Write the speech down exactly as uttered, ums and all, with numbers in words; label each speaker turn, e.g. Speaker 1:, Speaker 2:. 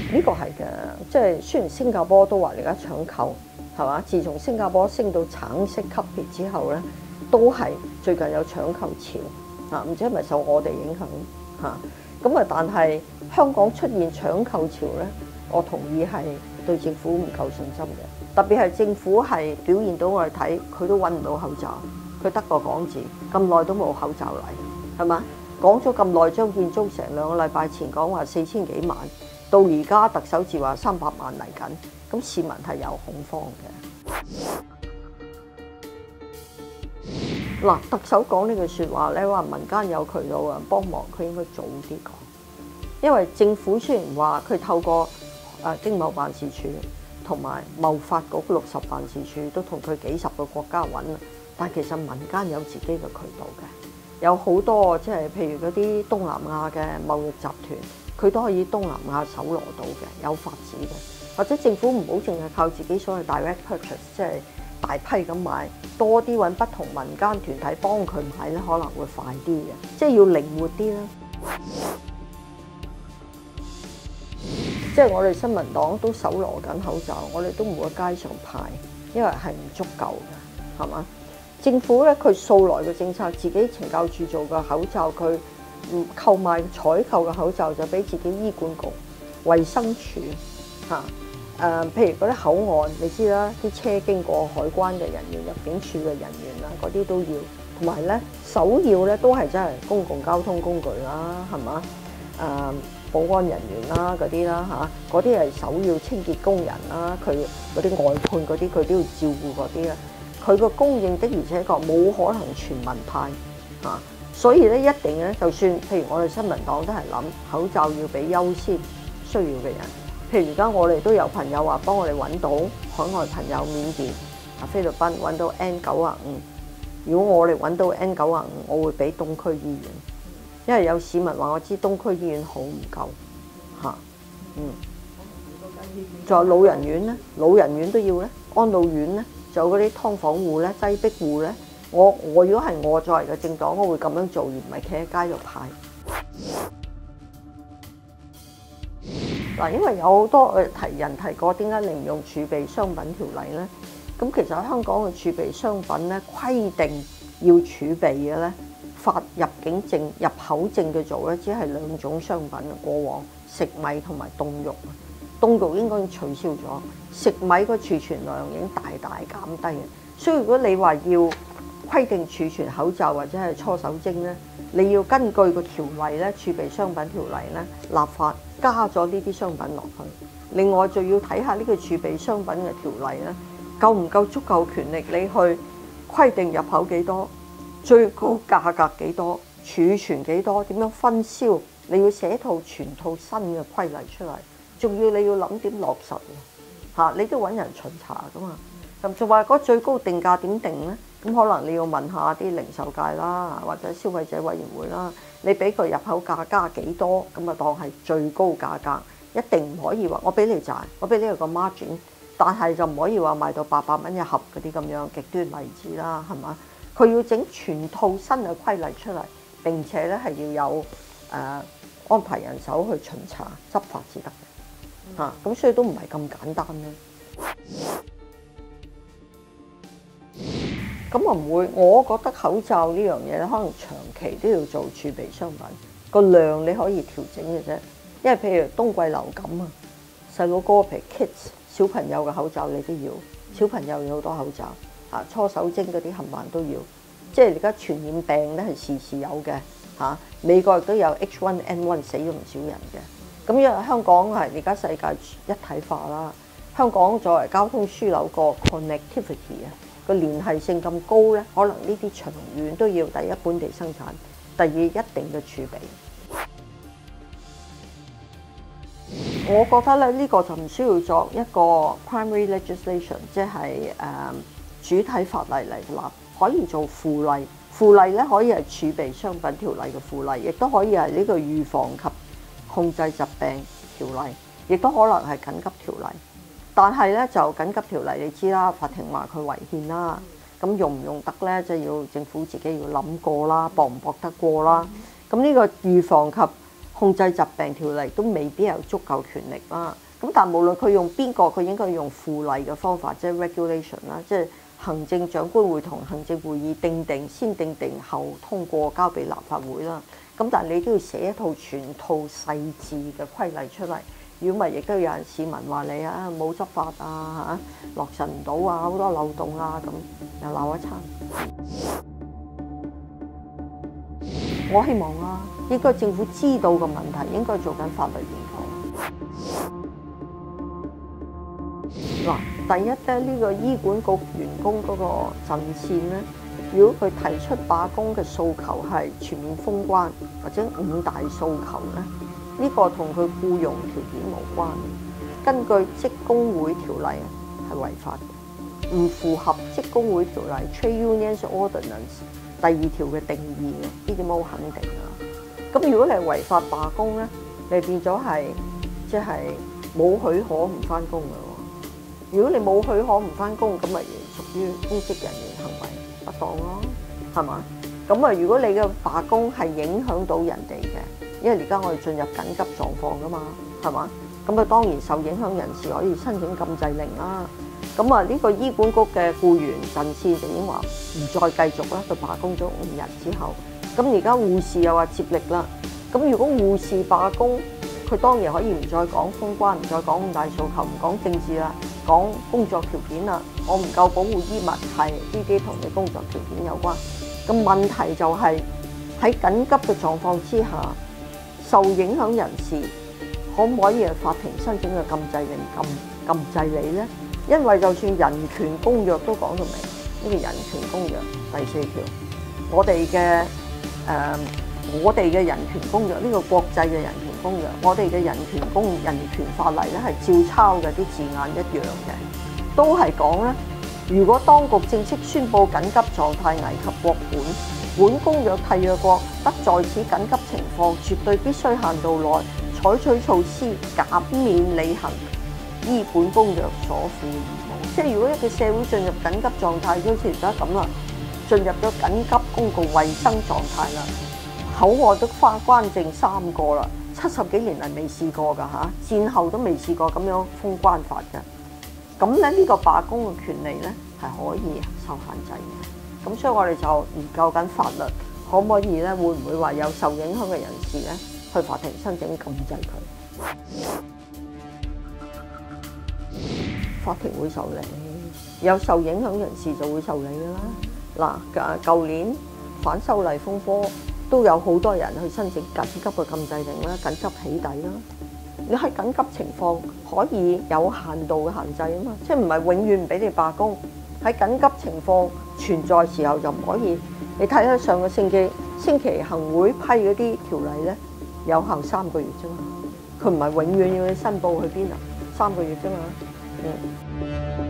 Speaker 1: 呢個係嘅，即係雖然新加坡都話而家搶購係嘛，自從新加坡升到橙色級別之後咧，都係最近有搶購潮啊，唔知係咪受我哋影響嚇？咁啊，但係香港出現搶購潮咧，我同意係對政府唔夠信心嘅，特別係政府係表現到我哋睇，佢都揾唔到口罩，佢得個講字，咁耐都冇口罩嚟，係嘛？講咗咁耐，張建宗成兩個禮拜前講話四千幾萬。到而家特首至話三百萬嚟緊，咁市民係有恐慌嘅。嗱，特首講呢句説話咧，話民間有渠道啊幫忙，佢應該早啲講，因為政府雖然話佢透過誒經貿辦事處同埋貿發局六十辦事處都同佢幾十個國家揾，但其實民間有自己嘅渠道嘅，有好多即係譬如嗰啲東南亞嘅貿易集團。佢都可以東南亞搜羅到嘅，有法子嘅，或者政府唔好淨係靠自己所謂 direct purchase， 即係大批咁買，多啲揾不同民間團體幫佢買咧，可能會快啲嘅，即係要靈活啲啦。即係我哋新民黨都搜羅緊口罩，我哋都唔會喺街上派，因為係唔足夠嘅，係嘛？政府咧佢素來嘅政策，自己懲教署做嘅口罩佢。嗯，購買採購嘅口罩就俾自己醫管局、衛生署嚇誒、呃，譬如嗰啲口岸，你知啦，啲車經過海關嘅人員、入境處嘅人員啊，嗰啲都要，同埋咧首要咧都係真係公共交通工具啦，係嘛？誒、呃，保安人員啦嗰啲啦嚇，嗰啲係首要，清潔工人啦，佢嗰啲外判嗰啲佢都要照顧嗰啲啦，佢個供應的而且確冇可能全民派嚇。啊。所以咧，一定咧，就算譬如我哋新民黨都係諗口罩要俾優先需要嘅人。譬如而家我哋都有朋友話幫我哋揾到海外朋友緬甸、啊菲律賓揾到 N 九十五。如果我哋揾到 N 九十五，我會俾東區醫院，因為有市民話我知東區醫院好唔夠嚇，嗯。仲有老人院咧，老人院都要咧，安老院咧，仲有嗰啲劏房戶咧、擠迫戶咧。我我如果係我作為嘅政黨，我會咁樣做，而唔係企喺街度派。嗱，因為有好多誒提人提過，點解你唔用儲備商品條例咧？咁其實香港嘅儲備商品咧，規定要儲備嘅咧，發入境證、入口證嘅做咧，只係兩種商品。過往食米同埋凍肉，凍肉應該已經取消咗，食米個儲存量已經大大減低嘅。所以如果你話要規定儲存口罩或者係搓手精咧，你要根據個條例咧，儲備商品條例咧立法加咗呢啲商品落去。另外仲要睇下呢個儲備商品嘅條例咧，夠唔夠足夠權力你去規定入口幾多，最高價格幾多，儲存幾多，點樣分銷，你要寫套全套新嘅規例出嚟，仲要你要諗點落實嚇，你都揾人巡查噶嘛。咁仲話嗰最高定價點定咧？咁可能你要問下啲零售界啦，或者消費者委員會啦，你俾佢入口價加幾多，咁啊當係最高價格，一定唔可以話我俾你賺，我俾你個 margin， 但係就唔可以話賣到八百蚊一盒嗰啲咁樣極端例子啦，係嘛？佢要整全套新嘅規例出嚟，並且咧係要有誒、呃、安排人手去巡查執法至得嘅嚇，咁、啊、所以都唔係咁簡單咧。咁啊唔會，我覺得口罩呢樣嘢咧，可能長期都要做儲備商品，個量你可以調整嘅啫。因為譬如冬季流感啊，細佬哥譬如 kids 小朋友嘅口罩你都要，小朋友有好多口罩啊，搓手精嗰啲冚唪唥都要。即係而家傳染病咧係時時有嘅嚇、啊，美國亦都有 H 一 N 一 死咗唔少人嘅。咁因為香港係而家世界一體化啦，香港作為交通樞紐個 connectivity 啊。個連繫性咁高咧，可能呢啲長遠都要第一本地生產，第二一定嘅儲備。我覺得咧呢、這個就唔需要作一個 primary legislation， 即係誒、呃、主體法例嚟立，可以做附例。附例咧可以係儲備商品條例嘅附例，亦都可以係呢個預防及控制疾病條例，亦都可能係緊急條例。但係咧就緊急條例你知啦，法庭話佢違憲啦，咁用唔用得咧，即係要政府自己要諗過啦，駁唔駁得過啦。咁呢個預防及控制疾病條例都未必有足夠權力啦。咁但係無論佢用邊個，佢應該用附例嘅方法，即係 regulation 啦，即係行政長官會同行政會議定定，先定定後通過，交俾立法會啦。咁但係你都要寫一套全套細緻嘅規例出嚟。如果唔係，亦都有人市民話你啊冇執法啊嚇，落實唔到啊，好多漏洞啊，咁又鬧一餐。我希望啊，應該政府知道個問題，應該做緊法律研究。嗱，第一咧，呢個醫管局員工嗰個陣線咧，如果佢提出罷工嘅訴求係全面封關或者五大訴求咧，呢個同佢僱傭條件無關。根據職工會條例係違法嘅，唔符合職工會條例 Trade Unions Ordinance 第二條嘅定義嘅，呢啲冇肯定啊。咁如果你係違法罷工咧，你變咗係即係冇許可唔返工嘅喎。如果你冇許可唔返工，咁咪屬於公職人員行為不當咯，係嘛？咁啊，如果你嘅罷工係影響到人哋嘅，因為而家我哋進入緊急狀況㗎嘛，係嘛？咁啊，當然受影響人士可以申請禁制令啦。咁啊，呢個醫管局嘅僱員陣線就已經話唔再繼續啦。佢罷工咗五日之後，咁而家護士又話接力啦。咁如果護士罷工，佢當然可以唔再講封關，唔再講五大訴求，唔講政治啦，講工作條件啦。我唔夠保護衣物，係呢啲同你工作條件有關。咁問題就係喺緊急嘅狀況之下，受影響人士可唔可以係法庭申請嘅禁制令禁禁制你呢？因為就算人權公約都講到明，呢個人權公約第四條，我哋嘅誒我哋嘅人權公約，呢個國際嘅人權公約，我哋嘅人權公人權法例咧係照抄嘅，啲字眼一樣嘅，都係講咧，如果當局正式宣布緊急狀態危及國本，本公約契約國得在此緊急情況，絕對必須限度內採取措施減免履行依本公約所負義務。即係如果一個社會進入緊急狀態，好似而家咁啦，進入咗緊急公共衛生狀態啦，口岸都花關證三個啦，七十幾年嚟未試過㗎嚇，戰後都未試過咁樣封關法嘅。咁咧呢個罷工嘅權利咧係可以受限制嘅。咁所以我哋就研究緊法律，可唔可以咧？會唔會話有受影響嘅人士咧去法庭申請禁制佢？法庭會受理，有受影響人士就會受理㗎啦。嗱，舊年反修例風波都有好多人去申請緊急嘅禁制令啦，緊急起底啦。你喺緊急情況可以有限度嘅限制啊嘛，即係唔係永遠唔俾你罷工。喺緊急情況存在時候就唔可以。你睇下上個星期星期行會批嗰啲條例咧，有效三個月啫嘛，佢唔係永遠要你申報去邊啊，三個月啫嘛，嗯。